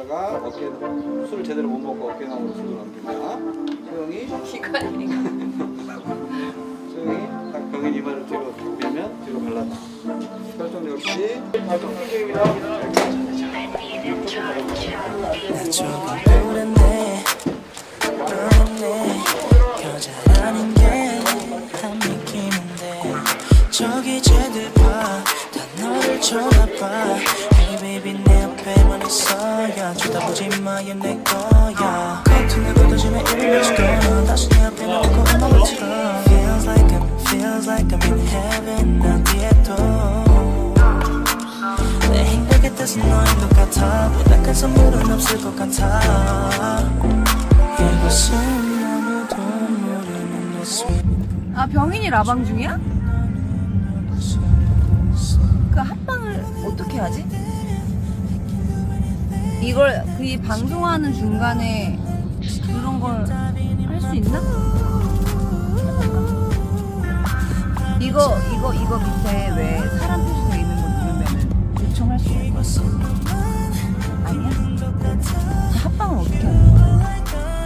있다가 어깨 술 제대로 못 먹고 어깨너머로 술을 넘긴다. 소영이 소영이 딱 병인 이마를 뒤로 밀면 뒤로 갈라다. 혈전 역시 발동 중입니다. 여자라는 게 다 믿기는데 저기 쟤들 봐, 다 너를 쳐다봐. Hey baby 내 옆에만 있어야 쳐다보지 마, 얘 내 거야. 커튼을 걷어주면 일러주고 다시 내 옆에만 있고 음악을 틀어. Feels like I'm in heaven 어디에도 내 행복의 뜻은 너인 것 같아. 보다 큰 선물은 없을 것 같아. 이곳은 아, 병인이 라방 중이야? 그 합방을 어떻게 하지? 이걸 이 방송하는 중간에 그런 걸 할 수 있나? 이거 밑에 왜 사람 표시 돼 있는 거 누르면은 요청할 수 있는 거 아니야? 합방을 어떻게 하는 거야?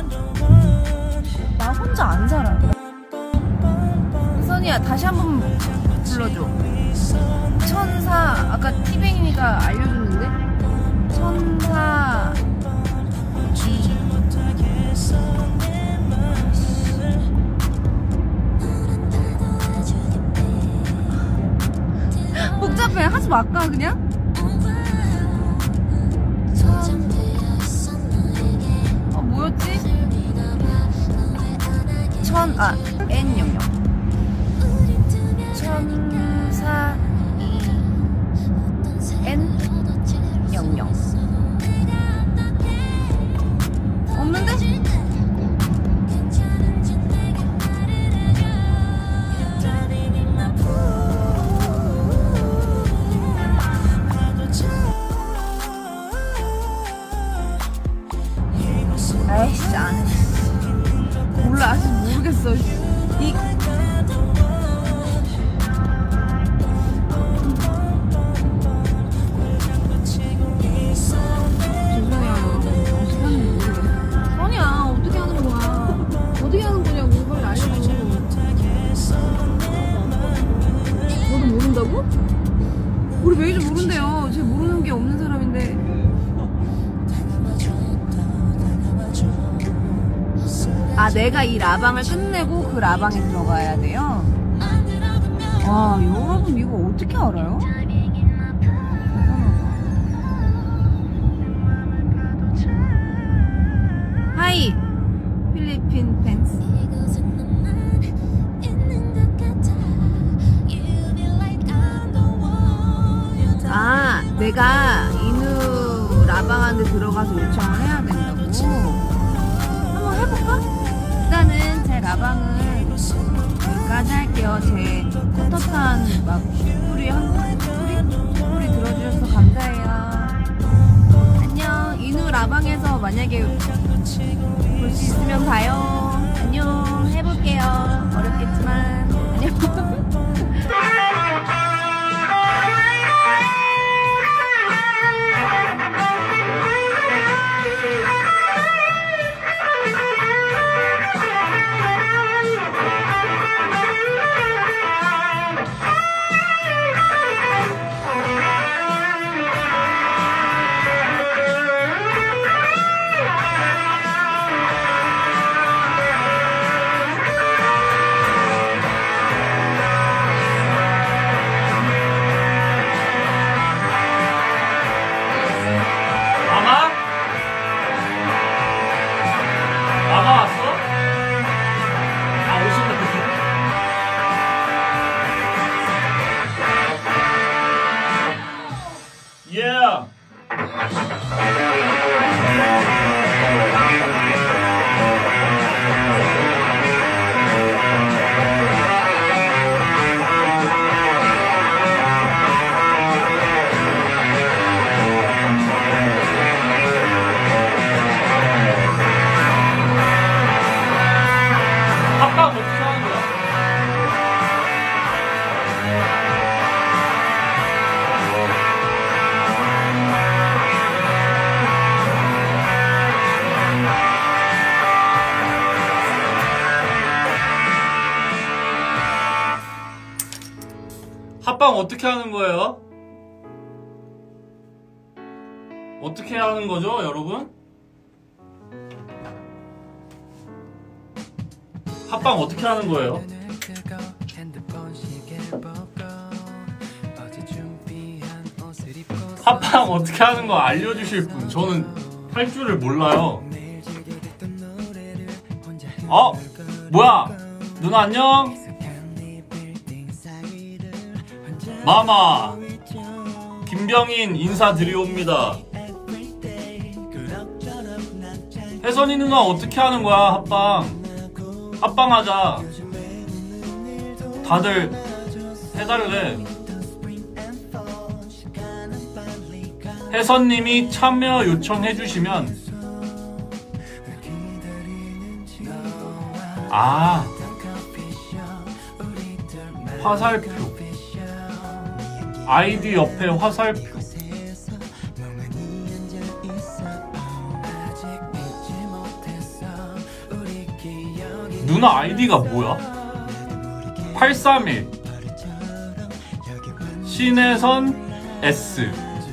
나 혼자 안 살아. 선이야, 다시 한번 불러줘. 천사, 아까 티뱅이가 알려줬는데? 천사 복잡해. 하지 말까 그냥? 뭐였지? N00 천사 N00 없는데? 아이씨, 안 해. 몰라, 아직 모르겠어. 우리 메이저 모른대요. 쟤 모르는 게 없는 사람인데. 아, 내가 이 라방을 끝내고 그 라방에 들어가야 돼요? 아, 여러분 이거 어떻게 알아요? 하이 필리핀 팬스. 아, 내가 인우 라방한테 들어가서 요청을 해야 된다고? 한번 해볼까? 일단은 제 라방을 여기까지 할게요. 제 텁텁한 막 소리 들어주셔서 감사해요. 안녕. 인우 라방에서 만약에 볼 수 있으면 봐요. 안녕. 해볼게요. 어렵겠지만 안녕. 합방 어떻게 하는 거예요? 어떻게 하는 거죠, 여러분? 합방 어떻게 하는 거예요? 합방 어떻게 하는 거 알려주실 분? 저는 할 줄을 몰라요. 뭐야? 누나 안녕? 마마 김병인 인사드리옵니다. 혜선이 누나 어떻게 하는 거야? 합방하자. 다들 해달래. 혜선님이 참여 요청해주시면 화살표 아이디 옆에 화살표. 누나 아이디가 뭐야? 831 신혜선 S.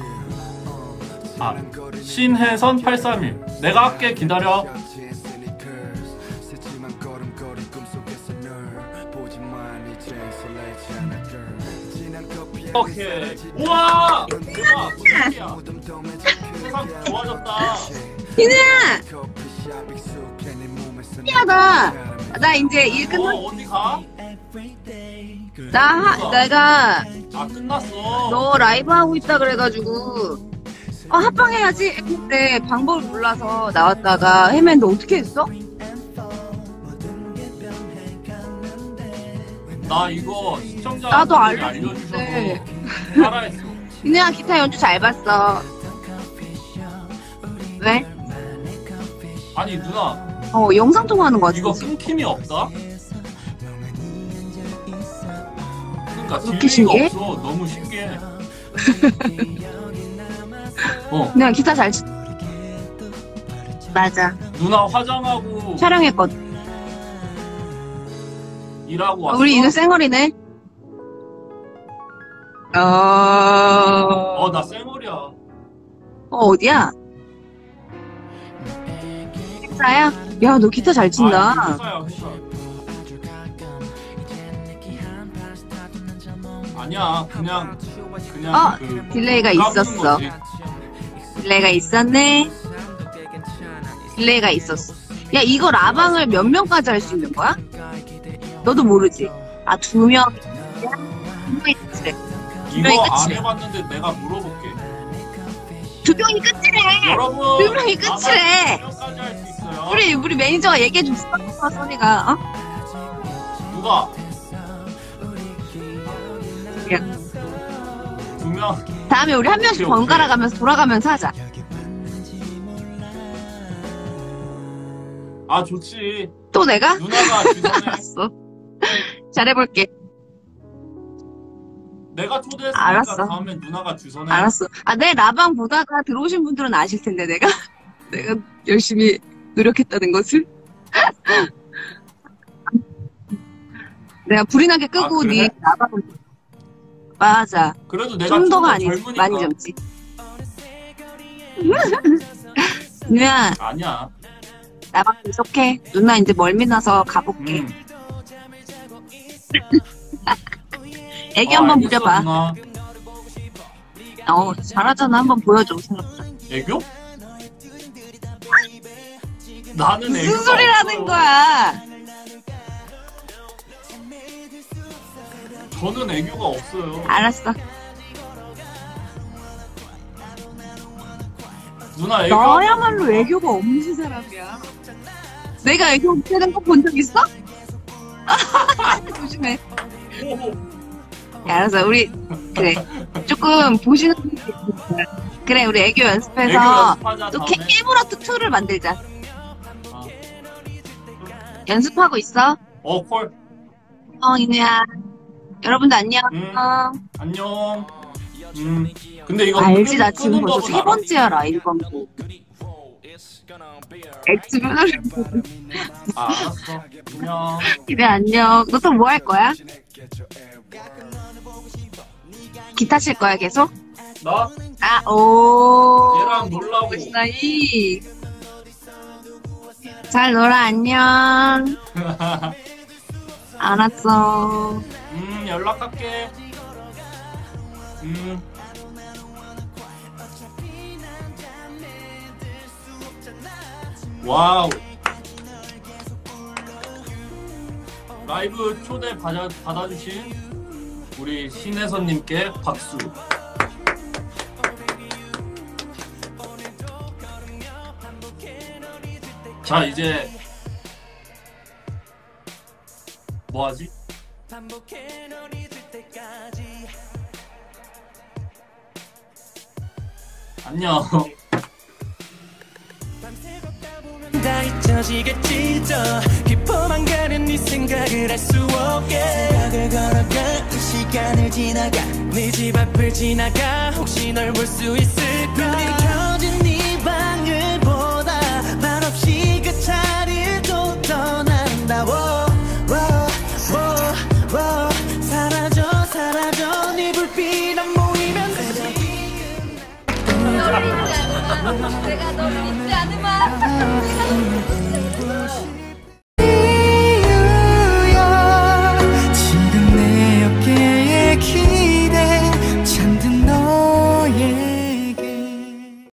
신혜선 831. 내가 할게. 기다려. 오케이. 우와! 대박! 세상 좋아졌다. 희누야! 나 이제 일 끝났. 어디 가? 내가 끝났어. 너 라이브 하고 있다 그래가지고 합방해야지 했는데 방법을 몰라서 나왔다가 헤맨데 어떻게 했어? 나 이거 시청자 나도 알려주셔서 따라했어. 희누야 기타 연주 잘 봤어. 왜? 아니 누나 영상 통화하는 거 같아. 이거 끊김이 없다? 그러니까 그렇게 딜레이가 신기해? 없어. 너무 신기해. 그냥 기타 잘 치. 맞아. 누나 화장하고 촬영했거든. 일하고 왔어? 우리 이누 쌩얼이네. 나 쌩얼이야. 어디야? 회사야? 야, 너 기타 잘 친다. 회사야, 회사. 아니야, 그냥 딜레이가 까부는 있었어. 거지. 딜레이가 있었네. 딜레이가 있었어. 야, 이거 라방을 몇 명까지 할 수 있는 거야? 너도 모르지? 2명. 2명이 끝이래. 이거 안 끝이래. 해봤는데 내가 물어볼게. 2명이 끝이래. 여러분, 2명이 끝이래. 2명까지 할 수 있어요. 우리 매니저가 얘기해줬어, 소니가. 누가? 야. 2명. 다음에 우리 한 명씩 오케이, 번갈아 가면서 돌아가면서 하자. 좋지. 또 내가? 누나가 주선해. 알았어. 잘해볼게. 내가 초대했으니까 알았어. 다음엔 누나가 주선해. 알았어. 내 라방 보다가 들어오신 분들은 아실 텐데, 내가 열심히 노력했다는 것을. 내가 불이 나게 끄고 그래? 네 라방을. 맞아. 그래도 내가 좀 더가 더 아니지. 젊으니까. 많이 젊지. 누나, 아니야. 라방 계속해. 누나 이제 멀미 나서 가볼게. 애기 한번 알겠어, 부려봐. 누나. 잘하잖아. 한번 보여줘. 생각보다. 애교? 나는 무슨 애교가 소리라는 없어요. 거야? 저는 애교가 없어요. 알았어. 누나 애교. 너야말로 애교가 없는 사람이야. 내가 애교 없애는 거 본 적 있어? 조심해. 야, 알았어. 우리 그래. 조금 보시는 분이 있으니까. 그래, 우리 애교 애교 연습해서 연습하자. 또 다음에. 깨물어트 2를 만들자. 아. 연습하고 있어. 콜. 이누야. 여러분들 안녕. 안녕. 근데 이거 알지, 나 끄는 지금 벌써 법은 3번째야, 라이브 방송. 엑스뷰 알았어. 안녕. 그래, 안녕. 너 또 뭐 할 거야? 기타 칠 거야 계속? 나 아, 오. 얘랑 놀라고. 사이. 잘 놀아, 안녕. 알았어. 연락할게. 와우. 라이브 초대 받아주신 우리 신혜선님께 박수. 자, 이제 뭐 하지? 안녕. 다 잊혀지겠지 더 깊어만 가는 네 생각을 할 수 없게 생각을 걸어가 이 시간을 지나가 네 집 앞을 지나가 혹시 널 볼 수 있을까 눈이 켜진 네 방을 보다 말없이 그 자리도 떠난다 사라져 사라져 네 불빛 안 보이면 너를 잊지 않으마. 내가 너를 잊지 않으마.